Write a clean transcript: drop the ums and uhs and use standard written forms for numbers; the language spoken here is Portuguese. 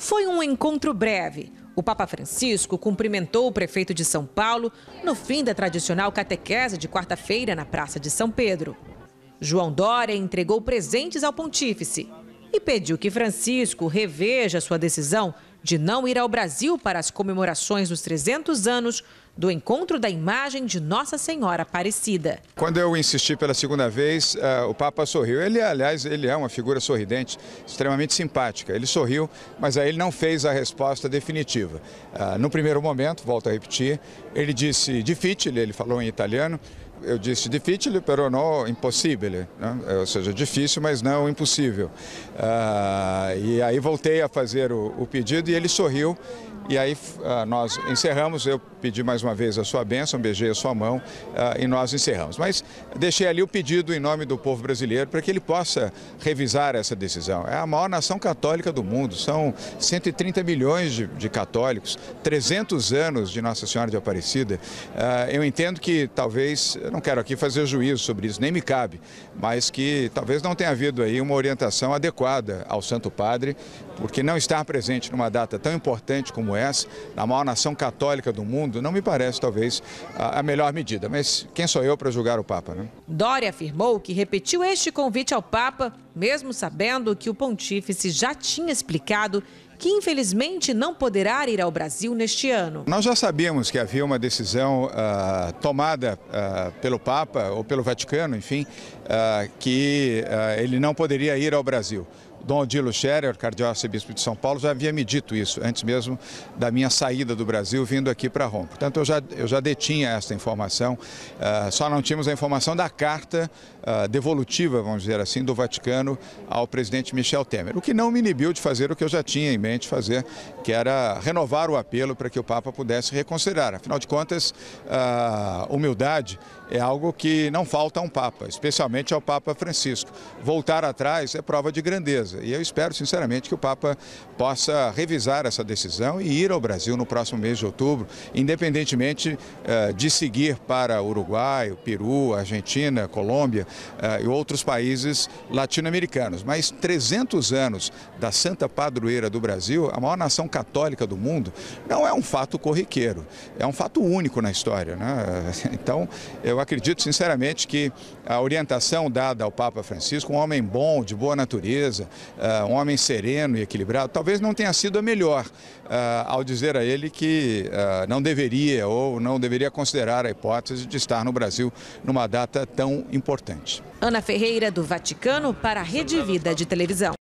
Foi um encontro breve. O Papa Francisco cumprimentou o prefeito de São Paulo no fim da tradicional catequese de quarta-feira na Praça de São Pedro. João Dória entregou presentes ao pontífice e pediu que Francisco reveja sua decisão de não ir ao Brasil para as comemorações dos 300 anos do encontro da imagem de Nossa Senhora Aparecida. Quando eu insisti pela segunda vez, o Papa sorriu. Aliás, ele é uma figura sorridente, extremamente simpática. Ele sorriu, mas aí ele não fez a resposta definitiva. No primeiro momento, volto a repetir, ele disse difficile, ele falou em italiano. Eu disse difficile, però non impossibile, né? Ou seja, difícil, mas não impossível. E aí voltei a fazer o pedido e ele sorriu. E aí nós encerramos, eu pedi mais uma vez a sua bênção, beijei a sua mão e nós encerramos. Mas deixei ali o pedido em nome do povo brasileiro para que ele possa revisar essa decisão. É a maior nação católica do mundo, são 130 milhões de católicos, 300 anos de Nossa Senhora de Aparecida. Eu entendo que talvez, eu não quero aqui fazer juízo sobre isso, nem me cabe, mas que talvez não tenha havido aí uma orientação adequada ao Santo Padre, porque não estar presente numa data tão importante como essa, na maior nação católica do mundo, não me parece talvez a melhor medida. Mas quem sou eu para julgar o Papa, né? Dória afirmou que repetiu este convite ao Papa, mesmo sabendo que o pontífice já tinha explicado que infelizmente não poderá ir ao Brasil neste ano. Nós já sabíamos que havia uma decisão tomada pelo Papa ou pelo Vaticano, enfim, que ele não poderia ir ao Brasil. Dom Odilo Scherer, cardeal arcebispo de São Paulo, já havia me dito isso, antes mesmo da minha saída do Brasil, vindo aqui para Roma. Portanto, eu já detinha esta informação, só não tínhamos a informação da carta devolutiva, vamos dizer assim, do Vaticano ao presidente Michel Temer, o que não me inibiu de fazer o que eu já tinha em mente fazer, que era renovar o apelo para que o Papa pudesse reconsiderar. Afinal de contas, humildade é algo que não falta a um Papa, especialmente ao Papa Francisco. Voltar atrás é prova de grandeza. E eu espero, sinceramente, que o Papa possa revisar essa decisão e ir ao Brasil no próximo mês de outubro, independentemente de seguir para Uruguai, Peru, Argentina, Colômbia e outros países latino-americanos. Mas 300 anos da Santa Padroeira do Brasil, a maior nação católica do mundo, não é um fato corriqueiro, é um fato único na história, né? Então, eu acredito, sinceramente, que a orientação dada ao Papa Francisco, um homem bom, de boa natureza, um homem sereno e equilibrado, talvez não tenha sido a melhor ao dizer a ele que não deveria ou não deveria considerar a hipótese de estar no Brasil numa data tão importante. Ana Ferreira, do Vaticano, para a Rede Vida de Televisão.